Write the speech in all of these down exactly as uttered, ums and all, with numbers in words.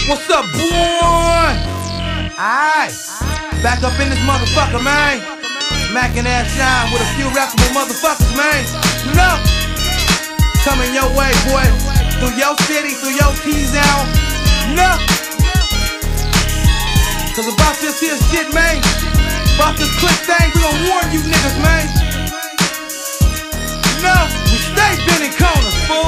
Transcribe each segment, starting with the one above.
What's up, boy? Alright, back up in this motherfucker, man. Mac and Ash Shine with a few rappable motherfuckers, man. You know, coming your way, boy. Through your city, through your T-Zone. You know, cause about this here shit, man, about this click thing, we gon' warn you niggas, man. You know, we stay bending corners, fool.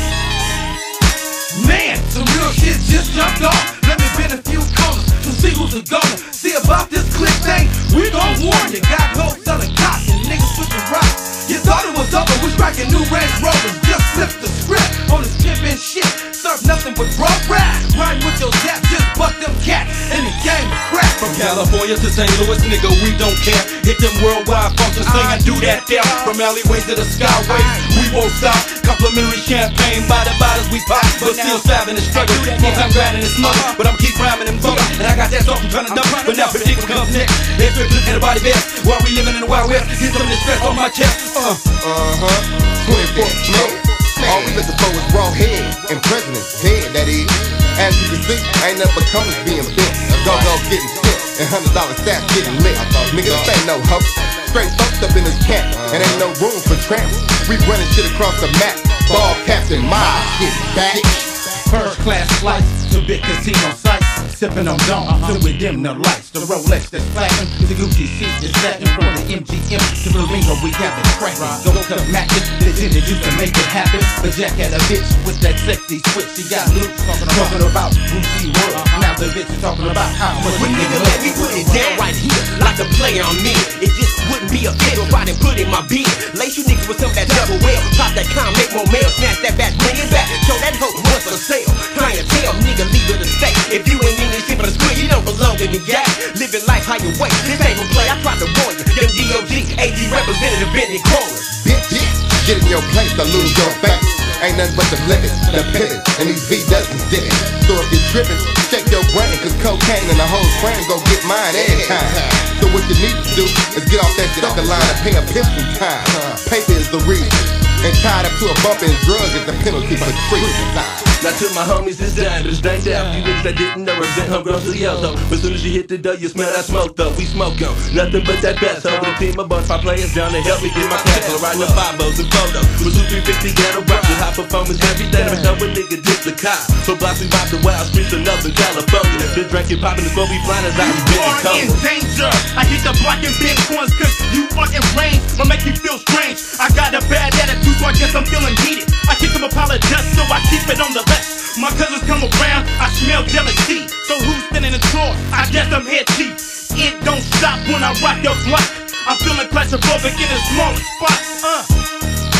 Man, some real shit just jumped off. Let me bend a few corners to see who's a goner. See about this click thing, we gon' warn you. Got hoes selling cops and niggas switching rocks. You thought it was over, we striking new Range Rovers. Just flip the script on this pimpin' shit. Serve nothing but raw rap. Rhyme with your zap, just buck them cats in the game of crap. From California to Saint Louis, nigga, we don't care. Hit them worldwide functions, sing and do that there. From alleyways to the skyways, we won't stop. Complimentary champagne, by the bottles we pop, but still saving the struggle. More time grinding and smoking, but I'm keep rhyming and bugging. And I got that song from trying to dump, but now predicting comes next. Head trip, look at the body best. While we living in the wild west, get some of the stress on my chest. Uh, uh-huh, twenty-four, no. All we looking for is raw head and president's head, that is. As you can see, ain't nothing but comers being bent. Go-go's getting sick, and hundred dollar stats getting lit. Niggas ain't no hope. Straight fucked up in this camp, and ain't no room for tramps. We running shit across the map. Ball captain, my shit back. First class flights to big casino sites. Sippin' on Dome, uh-huh. Till we dim the lights. The Rolex that's flashing, the Gucci seats is satin. From the M G M to the Ringo, we have it cracking. Go to Mackin, the gin that used to make it happen. But Jack had a bitch with that sexy switch. She got loose, talking about Brucey World. Uh-huh. Now the bitch is talking about how much we nigga let me put it down right here, like the player I'm in. It just wouldn't be a fit if I didn't put in my bid. Lace you niggas with some of that double well. Pop that con, make more mail, snatch that back, bring it back. Show that hoe what's for sale. Trying to tell nigga leave it a stay. If you ain't in this shit but a squid, you don't belong in the gang. Living life how you wait. This ain't no play, I tried to warn you. Young D O G, A D representative bending corners. Bitch, get in your place or lose your face. Ain't nothing but the limit, the pivot, and these V doesn't did it. So if you're tripping, check your brain, cause cocaine and the whole frame go get mine every time. So what you need to do is get off that sucker line and pay a pistol time. Paper is the reason, and tied up to a bump and drugs is the penalty for treason. Now to my homies, it's done, but it's drained out. You niggas that didn't know represent homegrown studios though. But soon as you hit the door, you smell that smoke though. We smoke on nothing but that best. Over the team, a bunch of my players down to help me get my cash. I'm riding the five-os and photos. With two three fifty ghetto rock with high performance, everything. But know a nigga dip the car. So blocks we vibe the wild streets of Northern California. Been drinking, popping the smoke, we flying as I be you are in danger. I hit the block and big corners cause you are in range. But make you feel strange. I got a bad attitude, so I guess I'm feeling heated. I kick them a pile of dust, so I keep it on the left. My cousins come around, I smell jealousy. So who's standing in the door? I guess I'm head chief. It don't stop when I rock your block. I'm feeling claustrophobic in a smaller spot. Uh.